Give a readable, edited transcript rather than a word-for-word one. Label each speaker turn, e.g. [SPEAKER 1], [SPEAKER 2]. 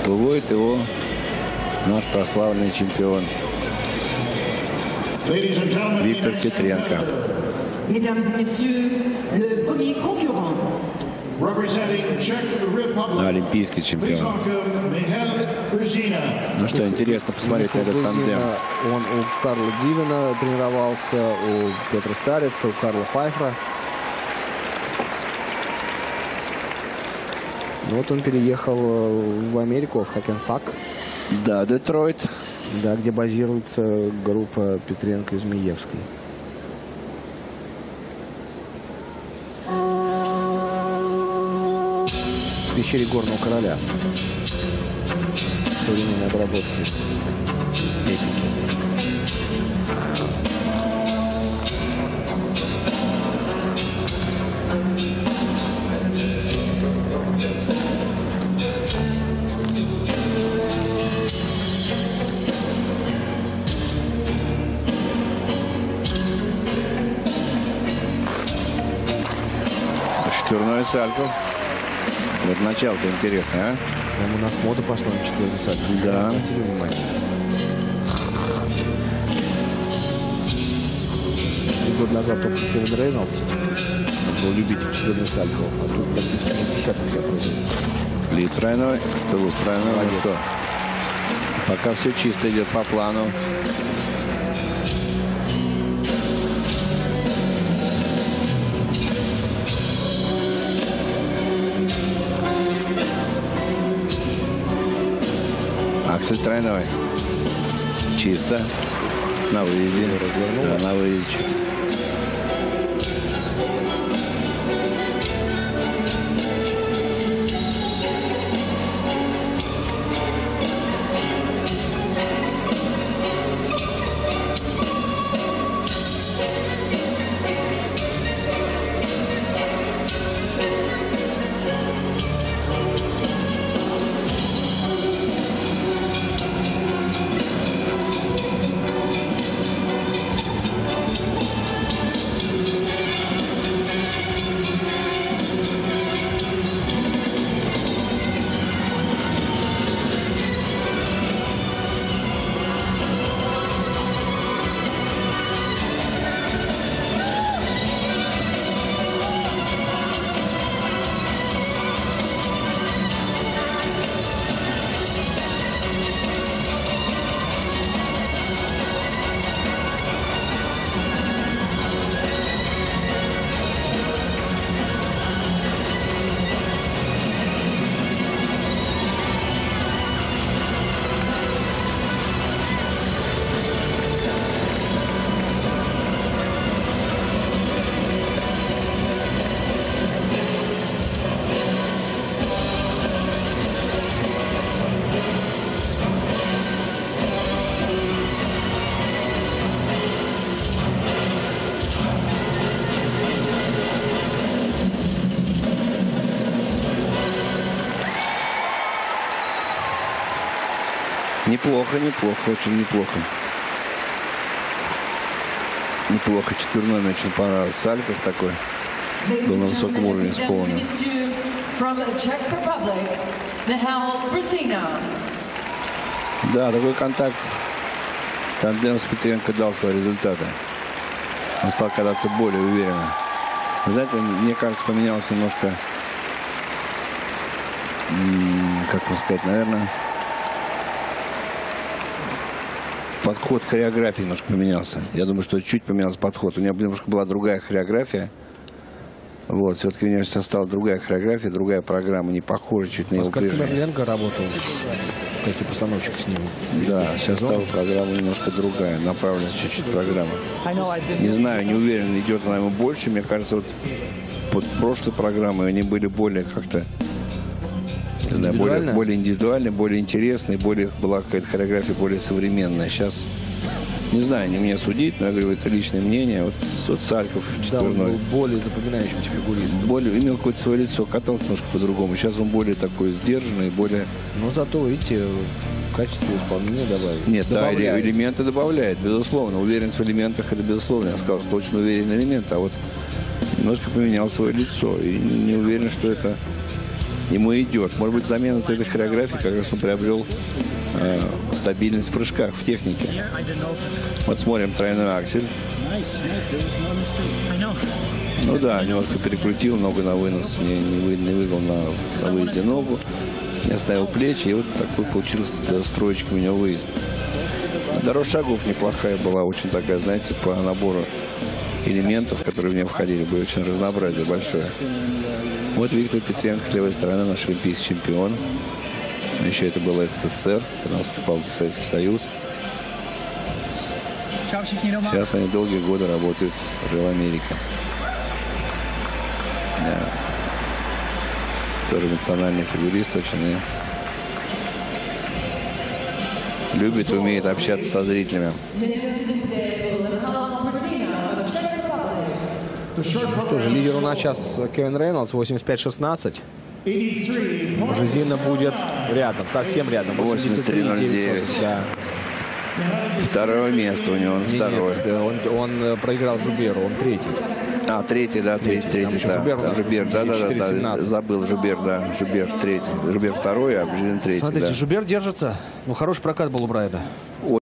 [SPEAKER 1] Выводит его наш прославленный чемпион Виктор Петренко. Олимпийский чемпион. Ну что, интересно посмотреть на этот тандем.
[SPEAKER 2] Он у Карла Гивена тренировался, у Петра Старица, у Карла Файфера. Вот он переехал в Америку, в Хакенсак.
[SPEAKER 1] Да, Детройт.
[SPEAKER 2] Да, где базируется группа Петренко из Миевской. В пещере Горного Короля. Современные обработки техники.
[SPEAKER 1] Четверной Сальков. Вот начало-то интересное, а?
[SPEAKER 2] Там у нас мода пошла на четверной Сальков.
[SPEAKER 1] Да.
[SPEAKER 2] Обратите внимание. 3 года назад только Кевин Рейнольдс был любитель четверной Сальков, а тут практически на десяток себя пробует.
[SPEAKER 1] Ли тройной, Стеллус тройной. Ну что? Пока все чисто идет по плану. Аксель тройной. Чисто. На выезде. Да, на выезде. Неплохо, неплохо, очень неплохо. Неплохо. Четверной мне очень понравился. Сальков такой. Был на высоком уровне исполнен. Да, такой контакт. Тандем с Петренко дал свои результаты. Он стал кататься более уверенно. Вы знаете, мне кажется, поменялся немножко, как вам сказать, наверное, подход к хореографии немножко поменялся. Я думаю, что чуть поменялся подход. У меня немножко была другая хореография. Вот, все-таки у него сейчас стала другая хореография, другая программа, не похожа чуть на его прежнюю.
[SPEAKER 2] Ленко работал в качестве постановщика с ним.
[SPEAKER 1] Да, сейчас стала программа немножко другая, направлена чуть-чуть программа. Не знаю, не уверен, идет она ему больше. Мне кажется, вот под прошлой программой они были более как-то, не знаю, более индивидуальные, более интересные, более была какая-то хореография более современная. Сейчас, не знаю, не мне судить, но я говорю, это личное мнение. Вот Сальков четверной.
[SPEAKER 2] Да, он был более запоминающимся фигуристом.
[SPEAKER 1] Более, имел какое-то свое лицо, катался немножко по-другому. Сейчас он более такой сдержанный, более...
[SPEAKER 2] Но зато, видите, качество исполнения добавит.
[SPEAKER 1] Нет, добавляет. Да, элементы добавляет, безусловно. Уверенность в элементах, это безусловно. Я сказал, что очень уверенный элемент, а вот немножко поменял свое лицо. И не уверен, что это ему идет. Может быть, замена этой хореографии как раз он приобрел стабильность в прыжках, в технике. Вот смотрим тройной аксель. Ну да, немножко перекрутил, ногу на вынос, не вывел на выезде ногу, не оставил плечи, и вот такой получился строечка у него выезд. Дорожь шагов неплохая была, очень такая, знаете, по набору элементов, которые в нее входили, было очень разнообразие большое. Вот Виктор Петренко с левой стороны, наш олимпийский чемпион. Еще это был СССР, когда он вступал в Советский Союз. Сейчас они долгие годы работают уже в Америке. Да. Тоже национальный фигурист очень. Любит и умеет общаться со зрителями.
[SPEAKER 2] Что же, лидер у нас сейчас Кевин Рейнольдс, 85-16. Бжезина будет рядом, совсем рядом.
[SPEAKER 1] 83-09. Да. Второе место у него, он второй.
[SPEAKER 2] Нет, он проиграл Жуберу, он третий.
[SPEAKER 1] А, третий, да, третий, да. Жубер, да, забыл, Жубер, да, Жубер третий. Жубер второй, а Бжезин третий.
[SPEAKER 2] Смотрите,
[SPEAKER 1] да.
[SPEAKER 2] Жубер держится. Ну, хороший прокат был у Брайда.